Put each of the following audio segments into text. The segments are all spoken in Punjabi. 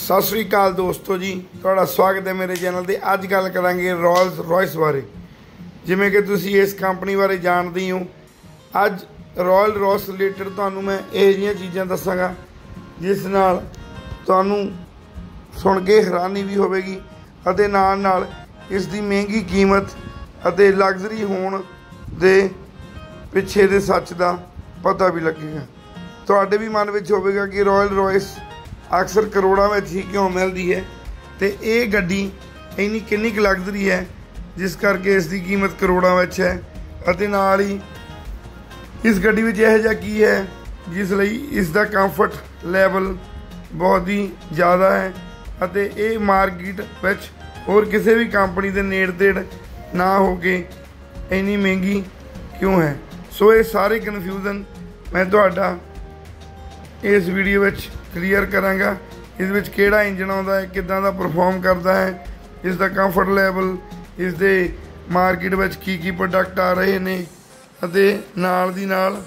सत श्री अकाल दोस्तों जी, तुहाडा स्वागत है मेरे चैनल ते। अज गल करांगे रॉयल्स रॉयस बारे। जिवें कि तुसीं इस कंपनी बारे जानते ही हो, अज रॉयल रॉयस रिलेटेड तुहानूं मैं इहो जिहियां चीज़ां दस्सांगा जिस नाल तुहानूं सुण के हैरानी भी होवेगी अते नाल नाल इस दी महंगी कीमत अते लग्जरी होण दे पिछे दे सच दा पता भी लगेगा। तुहाडे भी मन विच होवेगा कि रॉयल रॉयस अक्सर करोड़ों में ही क्यों मिलती है, तो ये गड्डी इन्नी किन्नी क लग्जरी है जिस करके इसकी कीमत करोड़ों में है। अते नाल ही इस गड्डी में यह जा की है जिस लई इसका कंफर्ट लैवल बहुत ही ज़्यादा है अते ये मार्केट विच होर किसी भी कंपनी के नेड़ तेड़ ना हो के इन्नी महंगी क्यों है। सो ये सारे कन्फ्यूजन मैं तुहाडा इस वीडियो में क्लीयर करांगा। इस विच किहड़ा इंजन आउंदा है, किदां दा परफॉर्म करता है, इसका कंफर्ट लैवल, इस दे मार्केट विच की प्रोडक्ट आ रहे ने अते नाल दी नाल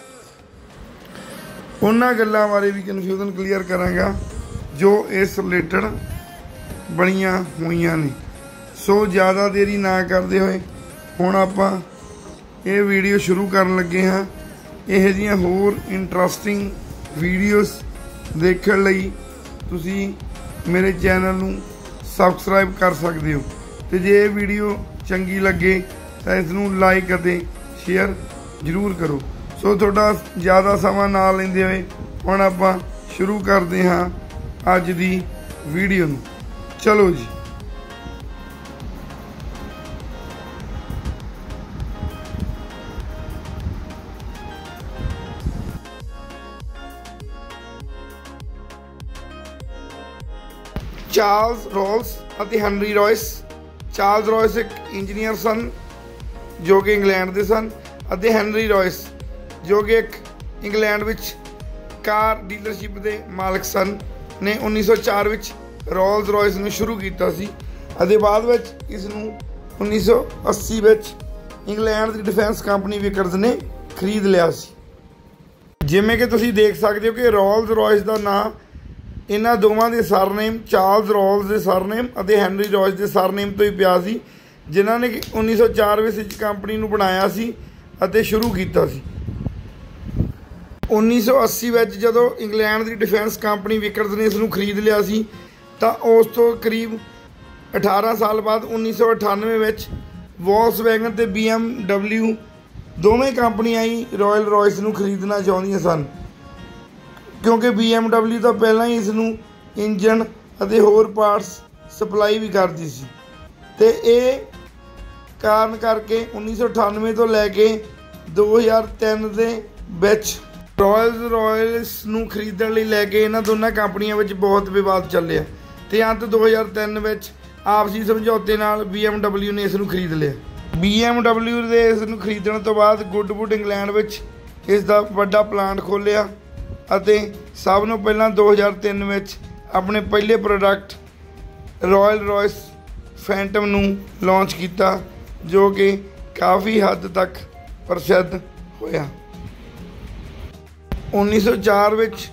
उन्हां गल्लां बारे भी कन्फ्यूजन क्लीयर करांगा जो इस रिलेटेड बणीआं होईआं ने। सो ज़्यादा देरी ना करदे होए हुण आपां ये वीडियो शुरू करन लगे हाँ। इहो जिहियां होर इंटरस्टिंग वीडियोस देखण लई तुसीं मेरे चैनल नूं सबसक्राइब कर सकते हो, तो जे ये वीडियो चंगी लगे तो इसनूं लाइक अते शेयर जरूर करो। सो थोड़ा ज़्यादा समा ना लैंदे होए हुण आपां शुरू करते हाँ अज दी वीडियो नूं। चलो जी। चार्ल्स रॉल्स ਅਤੇ ਹੈਨਰੀ रॉयस। चार्ल्स रॉयस एक इंजीनियर सन जो कि इंग्लैंड के सन ਅਤੇ ਹੈਨਰੀ रॉयस जो कि एक इंग्लैंड विच कार डीलरशिप के मालिक सन ने 1904 विच रॉल्स रॉयस ने शुरू किया सी ਅਤੇ बाद विच इसनूं 1980 विच इंग्लैंड की डिफेंस कंपनी विकर्स ने खरीद लिया सी। जिवें कि तुसीं देख सकते हो कि रॉल्स रॉयस का नाम इन्हां दोवां दे सरनेम चार्ल्स रॉल्स के सरनेम ਅਤੇ ਹੈਨਰੀ रॉयस के सरनेम तो ही पिया सी, जिन्हां ने 1904 विच कंपनी नूं बनाया सी ਅਤੇ शुरू किया सी। 1980 विच जदों इंग्लैंड की डिफेंस कंपनी विकर्स ने इसनूं खरीद लिया सी तो उस तो करीब 18 साल बाद 1998 विच वॉल्क्सवैगन ते BMW दोवें कंपनियां ही रॉयल रॉयस नूं खरीदना चाहुंदियां सन, क्योंकि BMW तो पहला ही इसनूं इंजन अते होर पार्ट्स सप्लाई भी करती सी। ते ये कारण करके 1998 तो लैके 2003 के विच रॉयल्स नूं खरीदण लई लैके इन्हां दोनों कंपनियां विच बहुत विवाद चलिया ते अंत 2003 विच आपसी समझौते नाल BMW ने इसनूं खरीद लिया। BMW दे इसनूं खरीदण तो बाद गुडवुड इंग्लैंड विच इसदा वड्डा प्लांट खोलिया ਅਤੇ सब ਨੂੰ ਪਹਿਲਾਂ 2003 ਵਿੱਚ ਆਪਣੇ ਪਹਿਲੇ ਪ੍ਰੋਡਕਟ रॉयल रॉयस फैंटम ਨੂੰ ਲਾਂਚ ਕੀਤਾ जो कि काफ़ी हद तक प्रसिद्ध होया। 1904 ਵਿੱਚ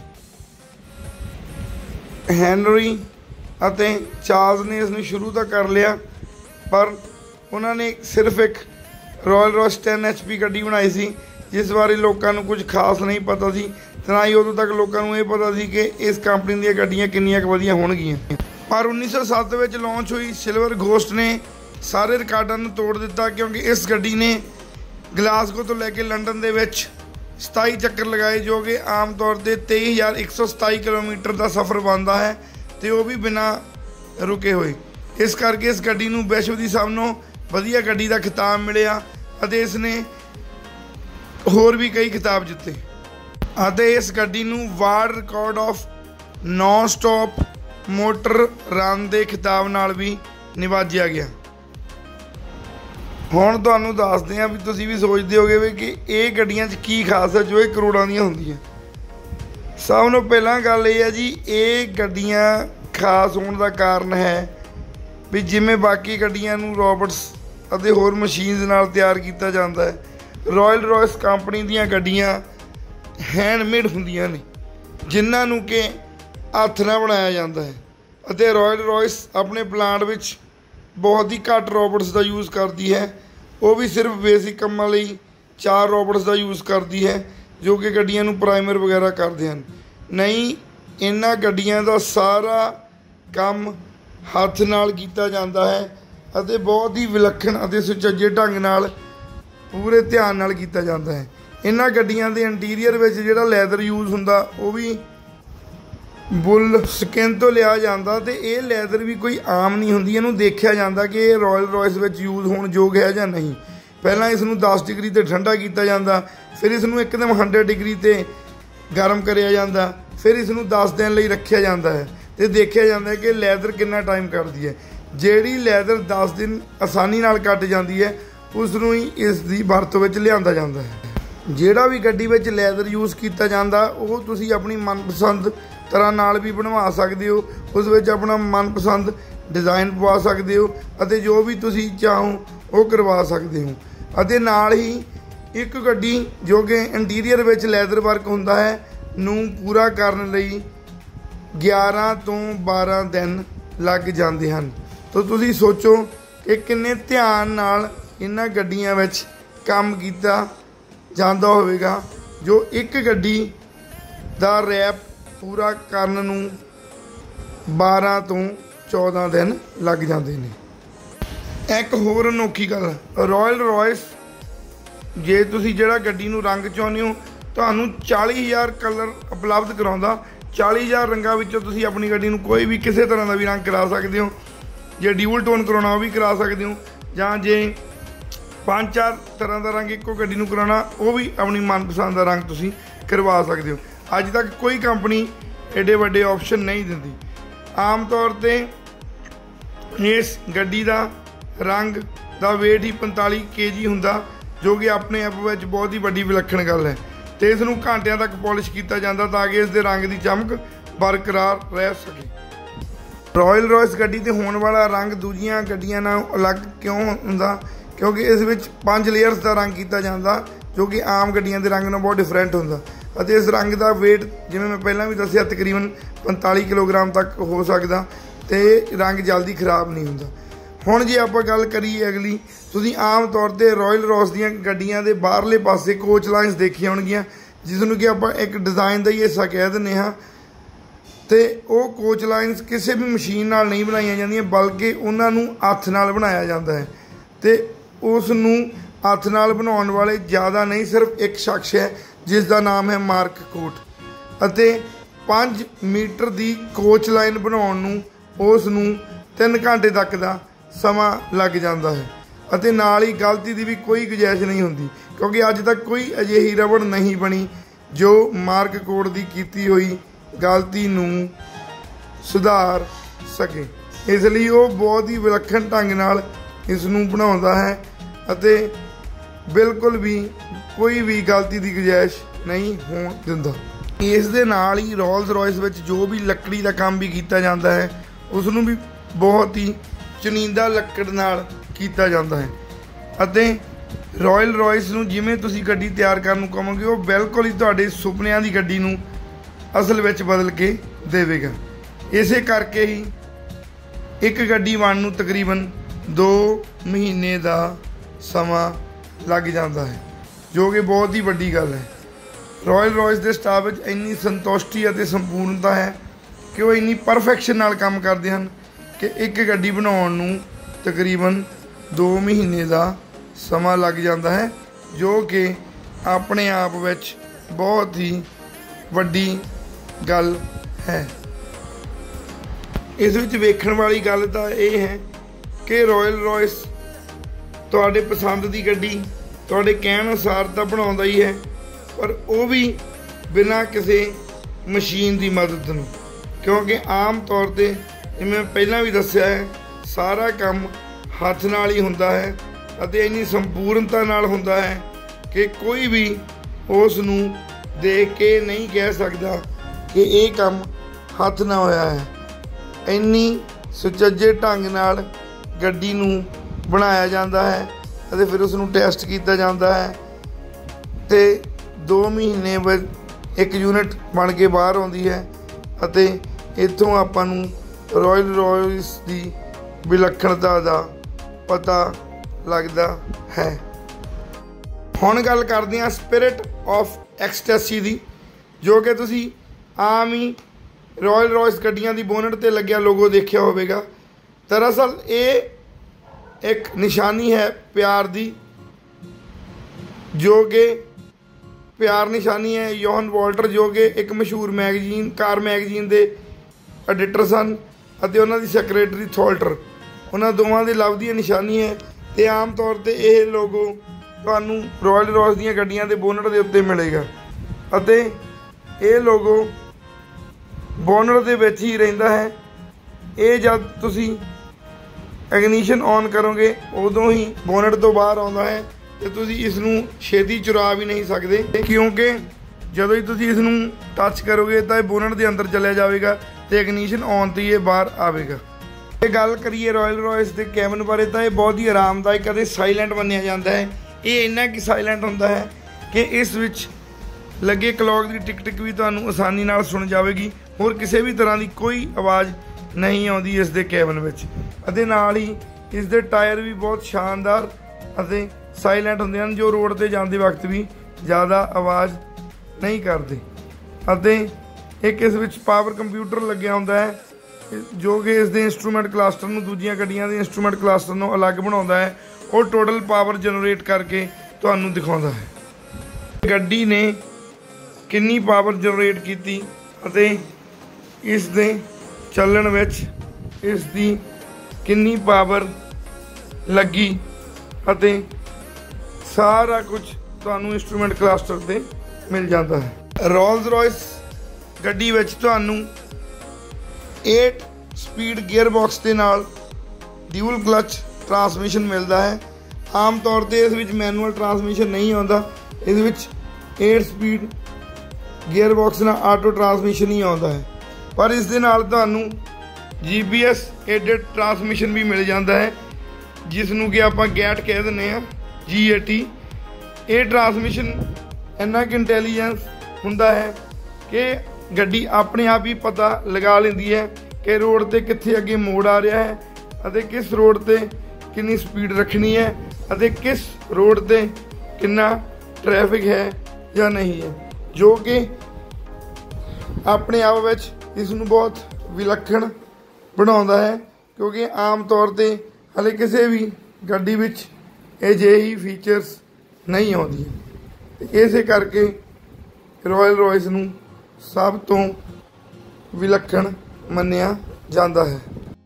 ਹੈਨਰੀ ਅਤੇ ਚਾਰਲਸ ਨੇ ਇਸ ਨੂੰ ਸ਼ੁਰੂ ਤਾਂ ਕਰ ਲਿਆ, पर उन्होंने सिर्फ एक रॉयल रॉयस 10 HP ਗੱਡੀ बनाई सी जिस बारे लोगों को कुछ खास नहीं पता सी, ना ही उदों तक लोगों को ये पता सी कि इस कंपनी दी गड्डियां किन्नियां वधिया होणगियां। पर 1907 में लॉन्च हुई सिल्वर घोस्ट ने सारे रिकॉर्डों को तोड़ दिता, क्योंकि इस गड्डी ने ग्लासगो तो लैके लंडन के 27 चक्कर लगाए जो कि आम तौर पर 23,127 किलोमीटर का सफ़र बनता है, तो वह भी बिना रुके हुए। इस करके इस गड्डी नूं विश्व की सब नों वधिया गड्डी का खिताब मिलिया अते इसने होर भी कई खिताब जिते ਅਤੇ इस गड्डी नूं world record of non stop motor run के खिताब नाल भी निवाजिया गया। हुण तुहानूं दसदे हां भी तुसीं भी सोचदे होगे भी कि ये गड्डियां 'च की खास है जो ये करोड़ां दीयां हुंदियां। सब नूं पहिलां गल ये है जी, ये गड्डियां खास होण दा कारण है भी जिवें बाकी गड्डियां नूं रोबोट्स ਅਤੇ होर मशीनस नाल तैयार किया जाता है, रॉयल रॉयस कंपनी दीयां गड्डियां हैंडमेड हुंदियां ने जिन्हां नूं कि हत्थ नाल बनाया जाता है। ਅਤੇ ਰੋਇਲ ਰॉयस ਆਪਣੇ ਪਲਾਂਟ ਵਿੱਚ ਬਹੁਤ ਹੀ ਘੱਟ ਰੋਬੋਟਸ ਦਾ ਯੂਜ਼ ਕਰਦੀ ਹੈ। ਉਹ ਵੀ ਸਿਰਫ ਬੇਸਿਕ ਕੰਮਾਂ ਲਈ 4 ਰੋਬੋਟਸ ਦਾ ਯੂਜ਼ ਕਰਦੀ ਹੈ ਜੋ ਕਿ ਗੱਡੀਆਂ ਨੂੰ ਪ੍ਰਾਈਮਰ ਵਗੈਰਾ ਕਰਦੇ ਹਨ। ਨਹੀਂ, ਇਹਨਾਂ ਗੱਡੀਆਂ ਦਾ ਸਾਰਾ ਕੰਮ ਹੱਥ ਨਾਲ ਕੀਤਾ ਜਾਂਦਾ ਹੈ ਅਤੇ ਬਹੁਤ ਹੀ ਵਿਲੱਖਣ ਅਤੇ ਸੁਚੱਜੇ ਢੰਗ ਨਾਲ ਪੂਰੇ ਧਿਆਨ ਨਾਲ ਕੀਤਾ ਜਾਂਦਾ ਹੈ। ਇਹਨਾਂ ਗੱਡੀਆਂ ਦੇ ਇੰਟੀਰੀਅਰ ਵਿੱਚ ਜਿਹੜਾ ਲੈਦਰ ਯੂਜ਼ ਹੁੰਦਾ ਉਹ ਵੀ ਬੁੱਲ ਸਕਿਨ ਤੋਂ ਲਿਆ ਜਾਂਦਾ ਤੇ ਇਹ ਲੈਦਰ ਵੀ ਕੋਈ ਆਮ ਨਹੀਂ ਹੁੰਦੀ। ਇਹਨੂੰ ਦੇਖਿਆ ਜਾਂਦਾ ਕਿ ਇਹ ਰੋਇਲ ਰॉयस ਵਿੱਚ ਯੂਜ਼ ਹੋਣ ਯੋਗ ਹੈ ਜਾਂ ਨਹੀਂ। ਪਹਿਲਾਂ ਇਸ ਨੂੰ 10 ਡਿਗਰੀ 'ਤੇ ਠੰਡਾ ਕੀਤਾ ਜਾਂਦਾ, ਫਿਰ ਇਸ ਨੂੰ ਇੱਕਦਮ 100 ਡਿਗਰੀ 'ਤੇ ਗਰਮ ਕਰਿਆ ਜਾਂਦਾ, ਫਿਰ ਇਸ ਨੂੰ 10 ਦਿਨ ਲਈ ਰੱਖਿਆ ਜਾਂਦਾ ਹੈ ਤੇ ਦੇਖਿਆ ਜਾਂਦਾ ਹੈ ਕਿ ਲੈਦਰ ਕਿੰਨਾ ਟਾਈਮ ਕੱਢਦੀ ਹੈ। ਜਿਹੜੀ ਲੈਦਰ 10 ਦਿਨ ਆਸਾਨੀ ਨਾਲ ਕੱਟ ਜਾਂਦੀ ਹੈ ਉਸ ਨੂੰ ਹੀ ਇਸ ਦੀ ਵਰਤੋਂ ਵਿੱਚ ਲਿਆਂਦਾ ਜਾਂਦਾ ਹੈ। ਜਿਹੜਾ ਵੀ ਗੱਡੀ ਵਿੱਚ ਲੈਦਰ ਯੂਜ਼ ਕੀਤਾ ਜਾਂਦਾ ਉਹ ਤੁਸੀਂ ਆਪਣੀ ਮਨਪਸੰਦ ਤਰ੍ਹਾਂ ਨਾਲ ਵੀ ਬਣਵਾ ਸਕਦੇ ਹੋ। ਉਸ ਵਿੱਚ ਆਪਣਾ ਮਨਪਸੰਦ ਡਿਜ਼ਾਈਨ ਪਵਾ ਸਕਦੇ ਹੋ ਅਤੇ ਜੋ ਵੀ ਤੁਸੀਂ ਚਾਹੋ ਉਹ ਕਰਵਾ ਸਕਦੇ ਹੋ। ਅਤੇ ਨਾਲ ਹੀ ਇੱਕ ਗੱਡੀ ਜੋ ਕਿ ਇੰਟੀਰੀਅਰ ਵਿੱਚ ਲੈਦਰ ਵਰਕ ਹੁੰਦਾ ਹੈ ਨੂੰ ਪੂਰਾ ਕਰਨ ਲਈ 11 ਤੋਂ 12 ਦਿਨ ਲੱਗ ਜਾਂਦੇ ਹਨ। ਤਾਂ ਤੁਸੀਂ ਸੋਚੋ ਕਿ ਕਿੰਨੇ ਧਿਆਨ ਨਾਲ ਇਹਨਾਂ ਗੱਡੀਆਂ ਵਿੱਚ ਕੰਮ ਕੀਤਾ ਜਾਂਦਾ ਹੋਵੇਗਾ, ਜੋ ਇੱਕ ਗੱਡੀ ਦਾ ਰੈਪ ਪੂਰਾ ਕਰਨ ਨੂੰ 12 ਤੋਂ 14 ਦਿਨ ਲੱਗ ਜਾਂਦੇ ਨੇ। ਇੱਕ ਹੋਰ ਅਨੋਖੀ ਗੱਲ, ਰੋਇਲ ਰॉयस ਜੇ ਤੁਸੀਂ ਜਿਹੜਾ ਗੱਡੀ ਨੂੰ ਰੰਗ ਚਾਹੁੰਦੇ ਹੋ ਤੁਹਾਨੂੰ 40,000 ਕਲਰ ਉਪਲਬਧ ਕਰਾਉਂਦਾ। 40,000 ਰੰਗਾਂ ਵਿੱਚੋਂ ਤੁਸੀਂ ਆਪਣੀ ਗੱਡੀ ਨੂੰ ਕੋਈ ਵੀ ਕਿਸੇ ਤਰ੍ਹਾਂ ਦਾ ਵੀ ਰੰਗ ਕਰਾ ਸਕਦੇ ਹੋ। ਜੇ ਡਿਊਲ ਟੋਨ ਕਰਾਉਣਾ ਉਹ ਵੀ ਕਰਾ ਸਕਦੇ ਹੋ, ਜਾਂ ਜੇ 5-4 ਤਰ੍ਹਾਂ ਦਾ ਰੰਗ ਇੱਕੋ ਗੱਡੀ ਨੂੰ ਕਰਾਉਣਾ ਉਹ ਵੀ ਆਪਣੀ ਮਨਪਸੰਦ ਦਾ ਰੰਗ ਤੁਸੀਂ ਕਰਵਾ ਸਕਦੇ ਹੋ। ਅੱਜ ਤੱਕ ਕੋਈ ਕੰਪਨੀ ਐਡੇ ਵੱਡੇ ਆਪਸ਼ਨ ਨਹੀਂ ਦਿੰਦੀ। ਆਮ ਤੌਰ 'ਤੇ ਇਸ ਗੱਡੀ ਦਾ ਰੰਗ ਦਾ weight ਹੀ 45 kg ਹੁੰਦਾ, ਜੋ ਕਿ ਆਪਣੇ ਆਪ ਵਿੱਚ ਬਹੁਤ ਹੀ ਵੱਡੀ ਵਿਲੱਖਣ ਗੱਲ ਹੈ। ਅਤੇ ਇਸ ਨੂੰ ਘੰਟਿਆਂ ਤੱਕ ਪੋਲਿਸ਼ ਕੀਤਾ ਜਾਂਦਾ ਤਾਂ ਕਿ ਇਸ ਦੇ ਰੰਗ ਦੀ ਚਮਕ ਬਰਕਰਾਰ ਰਹਿ ਸਕੇ। ਰੋਇਲ ਰॉयस ਗੱਡੀ 'ਤੇ ਹੋਣ ਵਾਲਾ ਰੰਗ ਦੂਜੀਆਂ ਗੱਡੀਆਂ ਨਾਲੋਂ ਅਲੱਗ ਕਿਉਂ ਹੁੰਦਾ? ਕਿਉਂਕਿ ਇਸ ਵਿੱਚ 5 ਲੇਅਰਸ ਦਾ ਰੰਗ ਕੀਤਾ ਜਾਂਦਾ ਜੋ ਕਿ ਆਮ ਗੱਡੀਆਂ ਦੇ ਰੰਗ ਨਾਲੋਂ ਬਹੁਤ ਡਿਫਰੈਂਟ ਹੁੰਦਾ। ਅਤੇ ਇਸ ਰੰਗ ਦਾ weight ਜਿਵੇਂ ਮੈਂ ਪਹਿਲਾਂ ਵੀ ਦੱਸਿਆ ਤਕਰੀਬਨ 45 ਕਿਲੋਗ੍ਰਾਮ ਤੱਕ ਹੋ ਸਕਦਾ ਅਤੇ ਰੰਗ ਜਲਦੀ ਖਰਾਬ ਨਹੀਂ ਹੁੰਦਾ। ਹੁਣ ਜੇ ਆਪਾਂ ਗੱਲ ਕਰੀਏ ਅਗਲੀ, ਤੁਸੀਂ ਆਮ ਤੌਰ 'ਤੇ ਰੋਇਲ ਰॉयस ਦੀਆਂ ਗੱਡੀਆਂ ਦੇ ਬਾਹਰਲੇ ਪਾਸੇ ਕੋਚ ਲਾਈਨਸ ਦੇਖੀਆਂ ਹੋਣਗੀਆਂ, ਜਿਸ ਨੂੰ ਕਿ ਆਪਾਂ ਇੱਕ ਡਿਜ਼ਾਈਨ ਦਾ ਹੀ ਹਿੱਸਾ ਕਹਿ ਦਿੰਦੇ ਹਾਂ। ਅਤੇ ਉਹ ਕੋਚ ਲਾਈਨਸ ਕਿਸੇ ਵੀ ਮਸ਼ੀਨ ਨਾਲ ਨਹੀਂ ਬਣਾਈਆਂ ਜਾਂਦੀਆਂ, ਬਲਕਿ ਉਹਨਾਂ ਨੂੰ ਹੱਥ ਨਾਲ ਬਣਾਇਆ ਜਾਂਦਾ ਹੈ। ਅਤੇ ਉਸ ਨੂੰ ਹੱਥ ਨਾਲ ਬਣਾਉਣ ਵਾਲੇ ਜ਼ਿਆਦਾ ਨਹੀਂ, ਸਿਰਫ ਇੱਕ ਸ਼ਖਸ ਹੈ ਜਿਸ ਦਾ ਨਾਮ ਹੈ ਮਾਰਕ ਕੋਟ, ਅਤੇ 5 ਮੀਟਰ ਦੀ ਕੋਚ ਲਾਈਨ ਬਣਾਉਣ ਨੂੰ ਉਸ ਨੂੰ 3 ਘੰਟੇ ਤੱਕ ਦਾ ਸਮਾਂ ਲੱਗ ਜਾਂਦਾ ਹੈ। ਅਤੇ ਨਾਲ ਹੀ ਗਲਤੀ ਦੀ ਵੀ ਕੋਈ ਗੁੰਜਾਇਸ਼ ਨਹੀਂ ਹੁੰਦੀ, ਕਿਉਂਕਿ ਅੱਜ ਤੱਕ ਕੋਈ ਅਜਿਹੀ ਰਬੜ ਨਹੀਂ ਬਣੀ ਜੋ ਮਾਰਕ ਕੋਟ ਦੀ ਕੀਤੀ ਹੋਈ ਗਲਤੀ ਨੂੰ ਸੁਧਾਰ ਸਕੇ। ਇਸ ਲਈ ਉਹ ਬਹੁਤ ਹੀ ਵਿਲੱਖਣ ਢੰਗ ਨਾਲ ਇਸ ਨੂੰ ਬਣਾਉਂਦਾ ਹੈ ਅਤੇ ਬਿਲਕੁਲ ਵੀ ਕੋਈ ਵੀ ਗਲਤੀ ਦੀ ਗੁੰਜਾਇਸ਼ ਨਹੀਂ ਹੋਣ ਦਿੰਦਾ। ਇਸ ਦੇ ਨਾਲ ਹੀ ਰੋਇਲ ਰॉयस ਵਿੱਚ ਜੋ ਵੀ ਲੱਕੜੀ ਦਾ ਕੰਮ ਵੀ ਕੀਤਾ ਜਾਂਦਾ ਹੈ ਉਸ ਨੂੰ ਵੀ ਬਹੁਤ ਹੀ ਚੁਣੀਂਦਾ ਲੱਕੜ ਨਾਲ ਕੀਤਾ ਜਾਂਦਾ ਹੈ। ਅਤੇ ਰੋਇਲ ਰॉयस ਨੂੰ ਜਿਵੇਂ ਤੁਸੀਂ ਗੱਡੀ ਤਿਆਰ ਕਰਨ ਨੂੰ ਕਹੋਗੇ ਉਹ ਬਿਲਕੁਲ ਹੀ ਤੁਹਾਡੇ ਸੁਪਨਿਆਂ ਦੀ ਗੱਡੀ ਨੂੰ ਅਸਲ ਵਿੱਚ ਬਦਲ ਕੇ ਦੇਵੇਗਾ। ਇਸੇ ਕਰਕੇ ਹੀ ਇੱਕ ਗੱਡੀ ਬਣਨ ਨੂੰ ਤਕਰੀਬਨ 2 ਮਹੀਨੇ ਦਾ ਸਮਾਂ ਲੱਗ ਜਾਂਦਾ ਹੈ, ਜੋ ਕਿ ਬਹੁਤ ਹੀ ਵੱਡੀ ਗੱਲ ਹੈ। ਰੋਇਲ ਰॉयस ਦੇ ਸਟਾਫ ਵਿੱਚ ਇੰਨੀ ਸੰਤੁਸ਼ਟੀ ਅਤੇ ਸੰਪੂਰਨਤਾ ਹੈ ਕਿ ਉਹ ਇੰਨੀ ਪਰਫੈਕਸ਼ਨ ਨਾਲ ਕੰਮ ਕਰਦੇ ਹਨ ਕਿ ਇੱਕ ਗੱਡੀ ਬਣਾਉਣ ਨੂੰ ਤਕਰੀਬਨ 2 ਮਹੀਨੇ ਦਾ ਸਮਾਂ ਲੱਗ ਜਾਂਦਾ ਹੈ, ਜੋ ਕਿ ਆਪਣੇ ਆਪ ਵਿੱਚ ਬਹੁਤ ਹੀ ਵੱਡੀ ਗੱਲ ਹੈ। ਇਸ ਵਿੱਚ ਵੇਖਣ ਵਾਲੀ ਗੱਲ ਤਾਂ ਇਹ ਹੈ ਕਿ ਰੋਇਲ ਰॉयस ਤੁਹਾਡੇ ਪਸੰਦ ਦੀ ਗੱਡੀ ਤੁਹਾਡੇ ਕਹਿਣ ਅਨੁਸਾਰ ਤਾਂ ਬਣਾਉਂਦਾ ਹੀ ਹੈ, ਪਰ ਉਹ ਵੀ ਬਿਨਾਂ ਕਿਸੇ ਮਸ਼ੀਨ ਦੀ ਮਦਦ ਨੂੰ, ਕਿਉਂਕਿ ਆਮ ਤੌਰ 'ਤੇ ਜਿਵੇਂ ਮੈਂ ਪਹਿਲਾਂ ਵੀ ਦੱਸਿਆ ਹੈ ਸਾਰਾ ਕੰਮ ਹੱਥ ਨਾਲ ਹੀ ਹੁੰਦਾ ਹੈ ਅਤੇ ਇੰਨੀ ਸੰਪੂਰਨਤਾ ਨਾਲ ਹੁੰਦਾ ਹੈ ਕਿ ਕੋਈ ਵੀ ਉਸ ਨੂੰ ਦੇਖ ਕੇ ਨਹੀਂ ਕਹਿ ਸਕਦਾ ਕਿ ਇਹ ਕੰਮ ਹੱਥ ਨਾਲ ਹੋਇਆ ਹੈ। ਇੰਨੀ ਸੁਚੱਜੇ ਢੰਗ ਨਾਲ ਗੱਡੀ ਨੂੰ ਬਣਾਇਆ ਜਾਂਦਾ ਹੈ ਅਤੇ ਫਿਰ ਉਸ ਨੂੰ ਟੈਸਟ ਕੀਤਾ ਜਾਂਦਾ ਹੈ ਅਤੇ 2 ਮਹੀਨੇ ਬਾਅਦ ਇੱਕ ਯੂਨਿਟ ਬਣ ਕੇ ਬਾਹਰ ਆਉਂਦੀ ਹੈ ਅਤੇ ਇੱਥੋਂ ਆਪਾਂ ਨੂੰ ਰੋਇਲ ਰॉयस ਦੀ ਵਿਲੱਖਣਤਾ ਦਾ ਪਤਾ ਲੱਗਦਾ है। ਹੁਣ ਗੱਲ ਕਰਦੇ ਹਾਂ स्पिरिट ऑफ एक्सटेसी ਦੀ, जो कि ਤੁਸੀਂ आम ही रॉयल रॉयस ਗੱਡੀਆਂ ਦੀ ਬੋਨਟ ਤੇ ਲੱਗਿਆ ਲੋਗੋ ਦੇਖਿਆ ਹੋਵੇਗਾ। दरअसल ये एक निशानी है प्यार दी, जो कि प्यार निशानी है। योहन वॉल्टर जो कि एक मशहूर मैगजीन कार मैगजीन के एडिटर सन ਅਤੇ ਉਹਨਾਂ ਦੀ ਸੈਕਟਰੀ ਥੋਲਟਰ, ਉਹਨਾਂ ਦੋਵਾਂ ਦੇ ਲਵ ਦੀ ਨਿਸ਼ਾਨੀ ਹੈ। ਤੇ ਆਮ ਤੌਰ ਤੇ ਇਹ ਲੋਗੋ ਤੁਹਾਨੂੰ ਰॉयल रॉयस ਦੀਆਂ ਗੱਡੀਆਂ ਦੇ ਬੋਨਟ ਦੇ ਉੱਤੇ ਮਿਲੇਗਾ ਅਤੇ ਇਹ ਲੋਗੋ ਬੋਨਟ ਦੇ ਵਿੱਚ ਹੀ ਰਹਿੰਦਾ ਹੈ। ਇਹ ਜਦ ਤੁਸੀਂ ਇਗਨੀਸ਼ਨ ਔਨ ਕਰੋਗੇ ਉਦੋਂ ਹੀ ਬੋਨਟ ਤੋਂ ਬਾਹਰ ਆਉਂਦਾ ਹੈ ਤੇ ਤੁਸੀਂ ਇਸ ਨੂੰ ਛੇਤੀ ਚੁਰਾ ਵੀ ਨਹੀਂ ਸਕਦੇ, ਕਿਉਂਕਿ ਜਦੋਂ ਹੀ ਤੁਸੀਂ ਇਸ ਨੂੰ ਟੱਚ ਕਰੋਗੇ ਤਾਂ ਇਹ ਬੋਨਟ ਦੇ ਅੰਦਰ ਚਲਿਆ ਜਾਵੇਗਾ ਤੇ ਇਗਨੀਸ਼ਨ ਔਨ ਤੇ ਇਹ ਬਾਹਰ ਆਵੇਗਾ। ਜੇ ਗੱਲ ਕਰੀਏ ਰॉयल रॉयस ਦੇ ਕੈਬਨ ਬਾਰੇ ਤਾਂ ਇਹ ਬਹੁਤ ਹੀ ਆਰਾਮਦਾਇਕ ਅਤੇ ਸਾਇਲੈਂਟ ਮੰਨਿਆ ਜਾਂਦਾ ਹੈ। ਇਹ ਇੰਨਾ ਕਿ ਸਾਇਲੈਂਟ ਹੁੰਦਾ ਹੈ ਕਿ ਇਸ ਵਿੱਚ ਲੱਗੇ ਕਲੌਕ ਦੀ ਟਿਕ ਟਿਕ ਵੀ ਤੁਹਾਨੂੰ ਆਸਾਨੀ ਨਾਲ ਸੁਣ ਜਾਵੇਗੀ। ਹੋਰ ਕਿਸੇ ਵੀ ਤਰ੍ਹਾਂ ਦੀ ਕੋਈ ਆਵਾਜ਼ ਨਹੀਂ ਆਉਂਦੀ ਇਸ ਦੇ ਕੈਬਨ ਵਿੱਚ। ਅਤੇ ਨਾਲ ਹੀ ਇਸ ਦੇ ਟਾਇਰ ਵੀ ਬਹੁਤ ਸ਼ਾਨਦਾਰ ਅਤੇ ਸਾਇਲੈਂਟ ਹੁੰਦੇ ਹਨ, ਜੋ ਰੋਡ 'ਤੇ ਜਾਂਦੇ ਵਕਤ ਵੀ ਜ਼ਿਆਦਾ ਆਵਾਜ਼ ਨਹੀਂ ਕਰਦੇ। ਅਤੇ ਇੱਕ ਇਸ ਵਿੱਚ ਪਾਵਰ ਕੰਪਿਊਟਰ ਲੱਗਿਆ ਹੁੰਦਾ ਹੈ, ਜੋ ਕਿ ਇਸ ਦੇ ਇੰਸਟਰੂਮੈਂਟ ਕਲਸਟਰ ਨੂੰ ਦੂਜੀਆਂ ਗੱਡੀਆਂ ਦੇ ਇੰਸਟਰੂਮੈਂਟ ਕਲਸਟਰ ਨੂੰ ਅਲੱਗ ਬਣਾਉਂਦਾ ਹੈ। ਉਹ ਟੋਟਲ ਪਾਵਰ ਜਨਰੇਟ ਕਰਕੇ ਤੁਹਾਨੂੰ ਦਿਖਾਉਂਦਾ ਹੈ ਗੱਡੀ ਨੇ ਕਿੰਨੀ ਪਾਵਰ ਜਨਰੇਟ ਕੀਤੀ ਅਤੇ ਇਸ ਦੇ ਚੱਲਣ ਵਿੱਚ ਇਸ ਦੀ ਕਿੰਨੀ ਪਾਵਰ ਲੱਗੀ ਅਤੇ ਸਾਰਾ ਕੁਝ ਤੁਹਾਨੂੰ ਇੰਸਟਰੂਮੈਂਟ ਕਲਸਟਰ 'ਤੇ ਮਿਲ ਜਾਂਦਾ ਹੈ। ਰॉयल्स रॉयस ਗੱਡੀ ਵਿੱਚ ਤੁਹਾਨੂੰ 8 ਸਪੀਡ ਗੀਅਰ ਬਾਕਸ ਦੇ ਨਾਲ ਡਿਊਲ ਕਲਚ ਟਰਾਂਸਮਿਸ਼ਨ ਮਿਲਦਾ ਹੈ। ਆਮ ਤੌਰ 'ਤੇ ਇਸ ਵਿੱਚ ਮੈਨੂਅਲ ਟਰਾਂਸਮਿਸ਼ਨ ਨਹੀਂ ਆਉਂਦਾ, ਇਸ ਵਿੱਚ 8 ਸਪੀਡ ਗੀਅਰ ਬਾਕਸ ਨਾਲ ਆਟੋ ਟਰਾਂਸਮਿਸ਼ਨ ਹੀ ਆਉਂਦਾ ਹੈ। ਪਰ ਇਸ ਦੇ ਨਾਲ ਤੁਹਾਨੂੰ GPS ਏਡਡ ਟਰਾਂਸਮਿਸ਼ਨ ਵੀ ਮਿਲ ਜਾਂਦਾ ਹੈ, ਜਿਸ ਨੂੰ ਕਿ ਆਪਾਂ ਗੈਟ ਕਹਿ ਦਿੰਦੇ ਹਾਂ, GAT। ਇਹ ਟਰਾਂਸਮਿਸ਼ਨ ਇੰਨਾ ਕਿ ਇੰਟੈਲੀਜੈਂਸ ਹੁੰਦਾ ਹੈ ਕਿ ਗੱਡੀ ਆਪਣੇ ਆਪ ਹੀ ਪਤਾ ਲਗਾ ਲੈਂਦੀ ਹੈ ਕਿ ਰੋਡ 'ਤੇ ਕਿੱਥੇ ਅੱਗੇ ਮੋੜ ਆ ਰਿਹਾ ਹੈ ਅਤੇ ਕਿਸ ਰੋਡ 'ਤੇ ਕਿੰਨੀ ਸਪੀਡ ਰੱਖਣੀ ਹੈ ਅਤੇ ਕਿਸ ਰੋਡ 'ਤੇ ਕਿੰਨਾ ਟ੍ਰੈਫਿਕ ਹੈ ਜਾਂ ਨਹੀਂ ਹੈ, ਜੋ ਕਿ ਆਪਣੇ ਆਪ ਵਿੱਚ ਇਸ ਨੂੰ ਬਹੁਤ ਵਿਲੱਖਣ ਬਣਾਉਂਦਾ ਹੈ। ਕਿਉਂਕਿ ਆਮ ਤੌਰ 'ਤੇ ਹਾਲੇ ਕਿਸੇ ਵੀ ਗੱਡੀ ਵਿੱਚ ਅਜਿਹੀ ਫੀਚਰਸ ਨਹੀਂ ਆਉਂਦੀਆਂ। ਇਸੇ ਕਰਕੇ ਰॉयल रॉयस ਨੂੰ ਸਭ ਤੋਂ ਵਿਲੱਖਣ ਮੰਨਿਆ ਜਾਂਦਾ ਹੈ।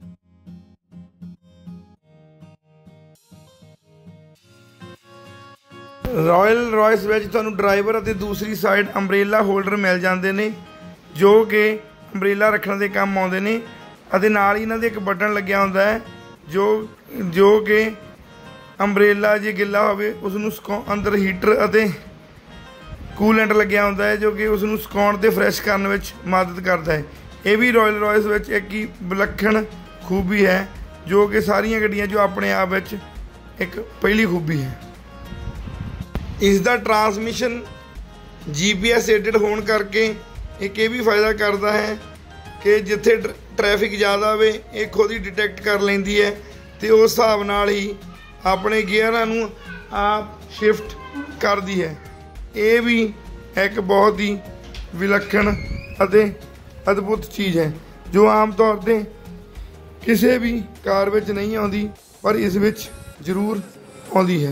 रॉयल रॉयस ਵਿੱਚ ਤੁਹਾਨੂੰ ਡਰਾਈਵਰ ਅਤੇ ਦੂਸਰੀ ਸਾਈਡ ਅੰਬਰੇਲਾ ਹੋਲਡਰ ਮਿਲ ਜਾਂਦੇ ਨੇ, ਜੋ ਕਿ ਅੰਬਰੇਲਾ ਰੱਖਣ ਦੇ ਕੰਮ ਆਉਂਦੇ ਨੇ। ਅਤੇ ਨਾਲ ਹੀ ਇਹਨਾਂ ਦੇ ਇੱਕ ਬਟਨ ਲੱਗਿਆ ਹੁੰਦਾ ਹੈ ਜੋ ਕਿ ਅੰਬਰੇਲਾ ਜੇ ਗਿੱਲਾ ਹੋਵੇ ਉਸ ਨੂੰ ਅੰਦਰ ਹੀਟਰ ਅਤੇ ਕੂਲੈਂਟ ਲੱਗਿਆ ਹੁੰਦਾ ਹੈ, ਜੋ ਕਿ ਉਸ ਨੂੰ ਸੁਕਾਉਣ ਅਤੇ ਫਰੈਸ਼ ਕਰਨ ਵਿੱਚ ਮਦਦ ਕਰਦਾ ਹੈ। ਇਹ ਵੀ ਰॉयल रॉयस ਵਿੱਚ ਇੱਕ ਹੀ ਵਿਲੱਖਣ ਖੂਬੀ ਹੈ, ਜੋ ਕਿ ਸਾਰੀਆਂ ਗੱਡੀਆਂ 'ਚੋਂ ਆਪਣੇ ਆਪ ਵਿੱਚ ਇੱਕ ਪਹਿਲੀ ਖੂਬੀ ਹੈ। ਇਸ ਦਾ ਟਰਾਂਸਮਿਸ਼ਨ GPS ਏਡਡ ਹੋਣ ਕਰਕੇ ਇੱਕ ਇਹ ਵੀ ਫਾਇਦਾ ਕਰਦਾ ਹੈ ਕਿ ਜਿੱਥੇ ਟ੍ਰੈਫਿਕ ਜ਼ਿਆਦਾ ਹੋਵੇ ਇਹ ਖੁਦ ਹੀ ਡਿਟੈਕਟ ਕਰ ਲੈਂਦੀ ਹੈ ਅਤੇ ਉਸ ਹਿਸਾਬ ਨਾਲ ਹੀ ਆਪਣੇ ਗੇਅਰਾਂ ਨੂੰ ਆਪ ਸ਼ਿਫਟ ਕਰਦੀ ਹੈ। ਇਹ ਵੀ ਇੱਕ ਬਹੁਤ ਹੀ ਵਿਲੱਖਣ ਅਤੇ ਅਦਭੁਤ ਚੀਜ਼ ਹੈ, ਜੋ ਆਮ ਤੌਰ 'ਤੇ ਕਿਸੇ ਵੀ ਕਾਰ ਵਿੱਚ ਨਹੀਂ ਆਉਂਦੀ, ਪਰ ਇਸ ਵਿੱਚ ਜ਼ਰੂਰ ਆਉਂਦੀ ਹੈ।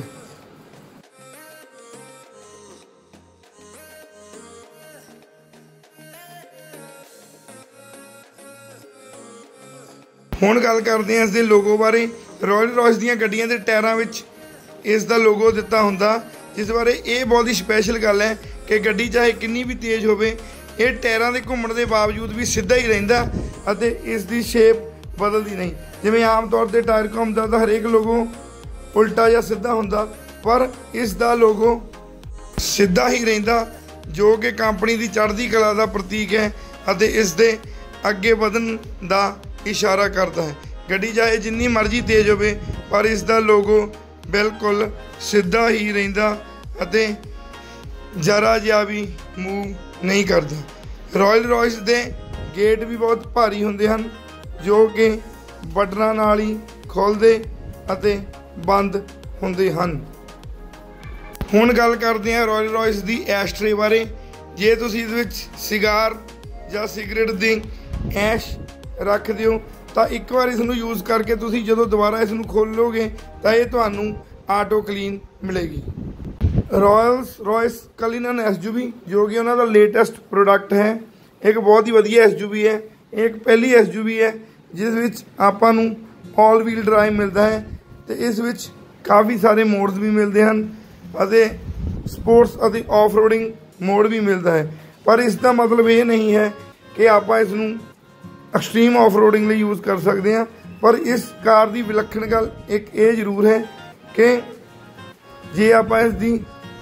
ਹੁਣ ਗੱਲ ਕਰਦੇ ਹਾਂ ਇਸ ਦੇ ਲੋਗੋ ਬਾਰੇ। ਰॉयल रॉयस ਦੀਆਂ ਗੱਡੀਆਂ ਦੇ ਟਾਇਰਾਂ ਵਿੱਚ ਇਸ ਦਾ ਲੋਗੋ ਦਿੱਤਾ ਹੁੰਦਾ, ਜਿਸ ਬਾਰੇ ਇਹ ਬਹੁਤ ਹੀ ਸਪੈਸ਼ਲ ਗੱਲ ਹੈ ਕਿ ਗੱਡੀ ਚਾਹੇ ਕਿੰਨੀ ਵੀ ਤੇਜ਼ ਹੋਵੇ, ਇਹ ਟਾਇਰਾਂ ਦੇ ਘੁੰਮਣ ਦੇ ਬਾਵਜੂਦ ਵੀ ਸਿੱਧਾ ਹੀ ਰਹਿੰਦਾ ਅਤੇ ਇਸ ਦੀ ਸ਼ੇਪ ਬਦਲਦੀ ਨਹੀਂ। ਜਿਵੇਂ ਆਮ ਤੌਰ 'ਤੇ ਟਾਇਰ ਘੁੰਮਦਾ ਤਾਂ ਹਰੇਕ ਲੋਗੋ ਉਲਟਾ ਜਾਂ ਸਿੱਧਾ ਹੁੰਦਾ, ਪਰ ਇਸ ਦਾ ਲੋਗੋ ਸਿੱਧਾ ਹੀ ਰਹਿੰਦਾ, ਜੋ ਕਿ ਕੰਪਨੀ ਦੀ ਚੜ੍ਹਦੀ ਕਲਾ ਦਾ ਪ੍ਰਤੀਕ ਹੈ ਅਤੇ ਇਸ ਦੇ ਅੱਗੇ ਵਧਣ ਦਾ ਇਸ਼ਾਰਾ ਕਰਦਾ ਹੈ। ਗੱਡੀ ਚਾਹੇ ਜਿੰਨੀ ਮਰਜ਼ੀ ਤੇਜ਼ ਹੋਵੇ, ਪਰ ਇਸ ਦਾ ਲੋਗੋ ਬਿਲਕੁਲ ਸਿੱਧਾ ਹੀ ਰਹਿੰਦਾ ਅਤੇ ਜ਼ਰਾ ਜਿਹਾ ਵੀ ਮੂਵ ਨਹੀਂ ਕਰਦਾ। रॉयल रॉयस ਦੇ ਗੇਟ ਵੀ ਬਹੁਤ ਭਾਰੀ ਹੁੰਦੇ ਹਨ, ਜੋ ਕਿ ਬਟਨਾਂ ਨਾਲ ਹੀ ਖੁੱਲ੍ਹਦੇ ਅਤੇ ਬੰਦ ਹੁੰਦੇ ਹਨ। ਹੁਣ ਗੱਲ ਕਰਦੇ ਹਾਂ ਰੋਇਲ ਰॉयस ਦੀ ਐਸ਼ ਟਰੇ ਬਾਰੇ। ਜੇ ਤੁਸੀਂ ਇਸ ਵਿੱਚ ਸਿਗਾਰ ਜਾਂ ਸਿਗਰਟ ਦੀ ਐਸ਼ ਰੱਖਦੇ ਹੋ ਤਾਂ ਇੱਕ ਵਾਰ ਇਸ ਨੂੰ ਯੂਜ਼ ਕਰਕੇ ਤੁਸੀਂ ਜਦੋਂ ਦੁਬਾਰਾ ਇਸ ਨੂੰ ਖੋਲ੍ਹੋਗੇ ਤਾਂ ਇਹ ਤੁਹਾਨੂੰ ਆਟੋ ਕਲੀਨ ਮਿਲੇਗੀ। ਰॉयल्स रॉयस कलिनन SUV जो कि उन्होंने लेटेस्ट प्रोडक्ट है, एक बहुत ही वधिया SUV है। एक पहली SUV है जिस विच आपां नूं ऑल व्हील ड्राइव मिलता है तो इस विच काफ़ी सारे मोड्स भी मिलते हैं अते स्पोर्ट्स अते ऑफ रोडिंग मोड भी मिलता है। पर इसका मतलब ये नहीं है कि आपां इस नूं एक्सट्रीम ऑफ रोडिंग लिए यूज़ कर सकते हैं। पर इस कार की विलक्षण गल एक ये जरूर है कि जे आपां इसकी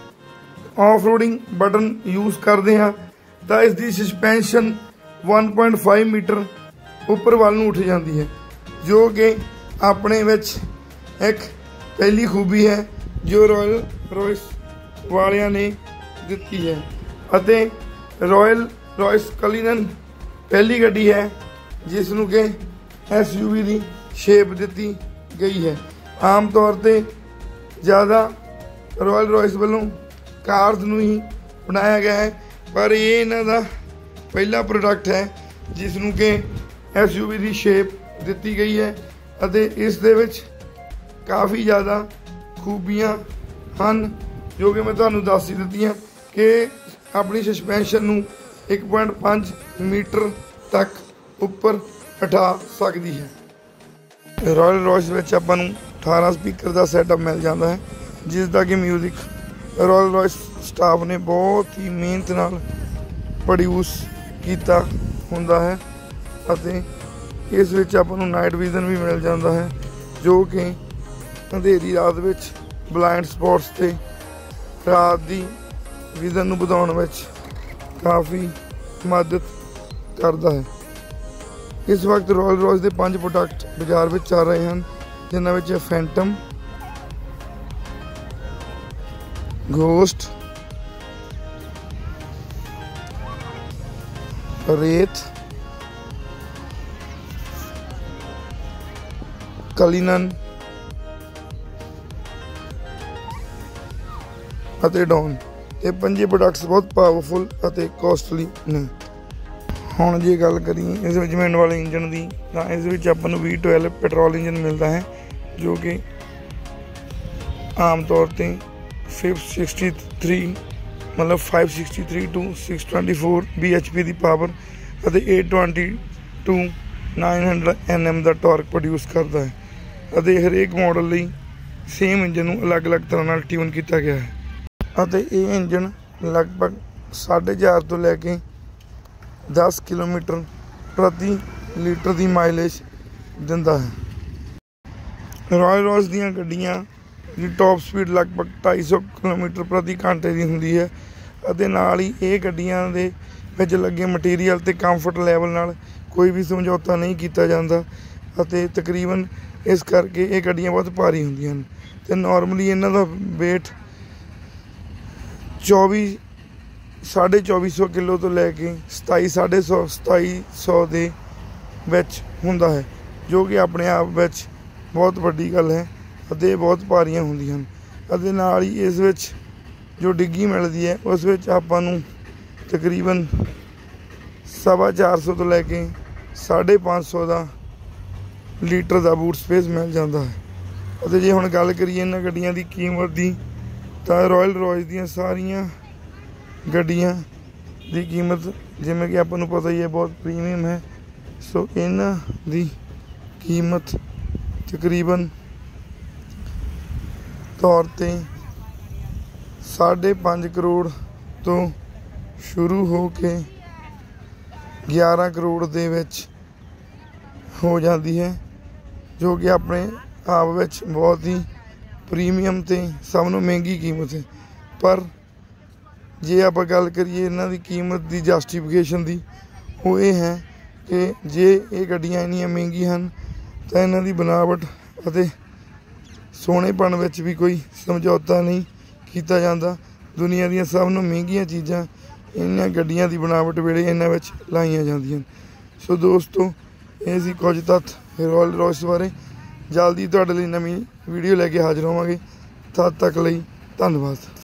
ऑफ रोडिंग बटन यूज़ करते हैं तो इसकी सस्पेंशन 1.5 मीटर उपर वाल नूं उठ जाती है, जो कि अपने विच एक पहली खूबी है जो रॉयल रॉयस वालियां ने दिती है। अते रॉयल रॉयस कलिनन पहली गड्डी है जिसनूं कि SUV की शेप दी गई है। आम तौर पर ज़्यादा रॉयल रॉयस वालों कार्स नूं ही बनाया गया है, पर ये इन्हां दा पहला प्रोडक्ट है जिसनूं कि SUV की शेप दी गई है अते इस दे विच काफ़ी ज़्यादा खूबियां हैं जो कि मैं तुहानूं दस ही दित्तियां कि अपनी सस्पेंशन नूं 1.5 मीटर तक उपर उठा सकती है। रॉयल रॉयस विच आपां नूं 18 स्पीकर का सैटअप मिल जाता है जिसका कि म्यूजिक रॉयल रॉयस स्टाफ ने बहुत ही मेहनत नाल प्रोड्यूस किया हुंदा है अते इस विच आपां नूं नाइट विजन भी मिल जाता है जो कि अंधेरी रात विच ब्लाइंड स्पॉट्स ते रात की विजन नूं वधाउण विच काफ़ी मदद करता है। इस वक्त रॉयल रॉयस के 5 प्रोडक्ट बाजार में चल रहे हैं जिन्हां विच फैंटम, घोस्ट, रेत, कलिनन अते डॉन। ये 5 प्रोडक्ट्स बहुत पावरफुल अते कॉस्टली ने। हुण जे गल करिए इस विच मैन वाले इंजन की तो इस विच आपां नूं V12 पेट्रोल इंजन मिलता है जो कि आम तौर पर 563 मतलब 563 to 624 bhp की पावर और 820 to 900 Nm का टॉर्क प्रोड्यूस करता है और हरेक मॉडल लिए सेम इंजन अलग अलग तरह ट्यून किया गया है। ये इंजन लगभग 4.5 तो लैके 10 किलोमीटर प्रति लीटर की माइलेज दिंदा है। रॉयल रॉयस दीयां गड्डियां की टॉप स्पीड लगभग 250 किलोमीटर प्रति घंटे की होंदी है अते नाल ही ये गड्डियां दे विच लगे मटीरियल ते कंफर्ट लैवल नाल कोई भी समझौता नहीं किया जाता अते तकरीबन इस करके ये गड्डियां बहुत भारी होंदियां हन ते नॉर्मली इन्हां दा वेट 2400 किलो तो लैके 2700 दे विच हुंदा है जो कि अपने आप विच बहुत वड्डी गल है अते बहुत भारियां होंदियां हन अते नाल ही इस विच जो डिग्गी मिलती है उस विच आपां नूं तकरीबन 450 तो लैके 550 का लीटर का बूट स्पेस मिल जाता है। अते जे हुण गल करिए इन्हां गड्डियां की कीमत की तो रॉयल रॉयस दीयां सारियां गड्डियां की कीमत जिवें कि आपां नूं पता ही है बहुत प्रीमियम है। सो इन्हां दी कीमत तकरीबन तौर पर 5.5 करोड़ तो शुरू हो के 11 करोड़ दे विच हो जाती है जो कि अपने आप विच बहुत ही प्रीमियम ते सब नूं महंगी कीमत है। पर जे आप गल करिए इन्हां दी कीमत की जस्टिफिकेशन की वो ये है कि जे ये गड्डियां इन्नियां महंगी हैं तो इन्हां दी बनावट अते सोनेपन विच भी कोई समझौता नहीं किया जाता। दुनिया दी सब नूं महंगियां चीज़ां इन्हां गड्डियां की बनावट वेले इन्हां विच लाईयां जांदियां। सो दोस्तों ਇਹ ਸੀ ਕੁਝ ਤੱਥ ਰੋਇਲ ਰॉयस ਬਾਰੇ। ਜਲਦੀ ਤੁਹਾਡੇ ਲਈ ਨਵੀਂ ਵੀਡੀਓ ਲੈ ਕੇ ਹਾਜ਼ਰ ਹੋਵਾਂਗੇ। ਤਦ ਤੱਕ ਲਈ ਧੰਨਵਾਦ।